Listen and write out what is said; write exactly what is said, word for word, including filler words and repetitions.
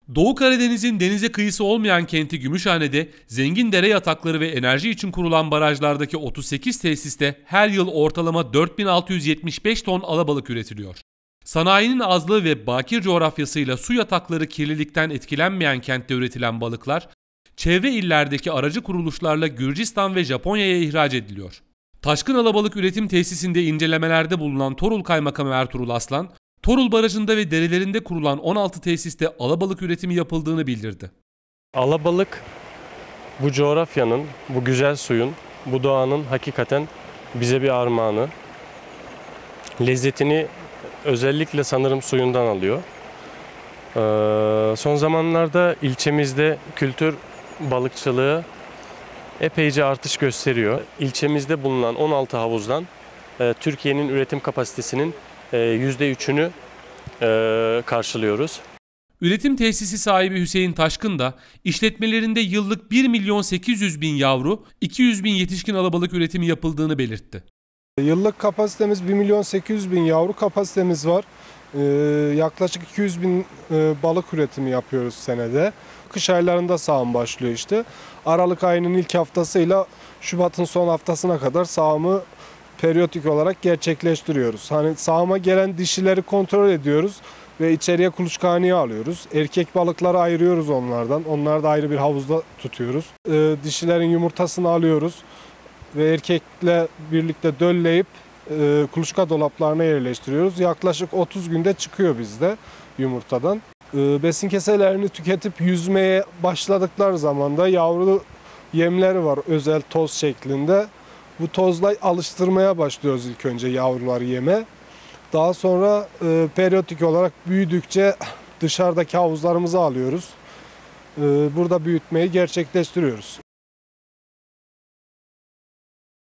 Doğu Karadeniz'in denize kıyısı olmayan kenti Gümüşhane'de zengin dere yatakları ve enerji için kurulan barajlardaki otuz sekiz tesiste her yıl ortalama dört bin altı yüz yetmiş beş ton alabalık üretiliyor. Sanayinin azlığı ve bakir coğrafyasıyla su yatakları kirlilikten etkilenmeyen kentte üretilen balıklar, çevre illerdeki aracı kuruluşlarla Gürcistan ve Japonya'ya ihraç ediliyor. Taşkın Alabalık Üretim Tesisinde incelemelerde bulunan Torul Kaymakamı Ertuğrul Aslan, Torul Barajı'nda ve derelerinde kurulan on altı tesiste alabalık üretimi yapıldığını bildirdi. Alabalık bu coğrafyanın, bu güzel suyun, bu doğanın hakikaten bize bir armağanı. Lezzetini özellikle sanırım suyundan alıyor. Ee, son zamanlarda ilçemizde kültür balıkçılığı epeyce artış gösteriyor. İlçemizde bulunan on altı havuzdan e, Türkiye'nin üretim kapasitesinin e, yüzde üçünü e, karşılıyoruz. Üretim tesisi sahibi Hüseyin Taşkın da işletmelerinde yıllık bir milyon sekiz yüz bin yavru, iki yüz bin yetişkin alabalık üretimi yapıldığını belirtti. Yıllık kapasitemiz bir milyon sekiz yüz bin yavru kapasitemiz var. Ee, yaklaşık iki yüz bin e, balık üretimi yapıyoruz senede. Kış aylarında sağım başlıyor işte. Aralık ayının ilk haftasıyla Şubat'ın son haftasına kadar sağımı periyodik olarak gerçekleştiriyoruz. Hani sağıma gelen dişileri kontrol ediyoruz ve içeriye kuluçkaneye alıyoruz. Erkek balıkları ayırıyoruz onlardan. Onları da ayrı bir havuzda tutuyoruz. Ee, dişilerin yumurtasını alıyoruz ve erkekle birlikte dölleyip e, kuluçka dolaplarına yerleştiriyoruz. Yaklaşık otuz günde çıkıyor bizde yumurtadan. E, besin keselerini tüketip yüzmeye başladıkları zaman da yavru yemleri var özel toz şeklinde. Bu tozla alıştırmaya başlıyoruz ilk önce yavruları yeme. Daha sonra e, periyodik olarak büyüdükçe dışarıdaki havuzlarımıza alıyoruz. E, burada büyütmeyi gerçekleştiriyoruz.